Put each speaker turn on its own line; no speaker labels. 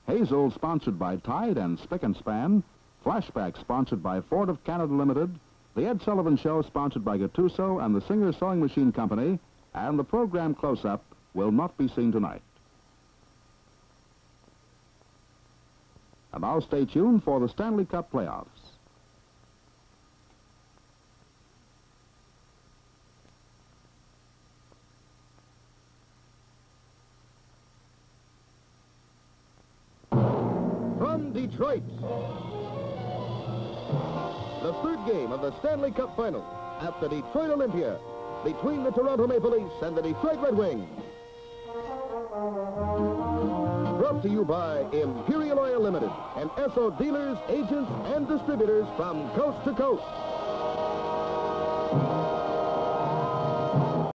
Hazel, sponsored by Tide and Spick and Span. Flashback, sponsored by Ford of Canada Limited. The Ed Sullivan Show, sponsored by Gattuso and the Singer Sewing Machine Company. And the program Close-Up will not be seen tonight. And now stay tuned for the Stanley Cup playoffs.
From Detroit, the third game of the Stanley Cup Final at the Detroit Olympia between the Toronto Maple Leafs and the Detroit Red Wings. Brought to you by Imperial Oil Limited and Esso dealers, agents, and distributors from coast to coast.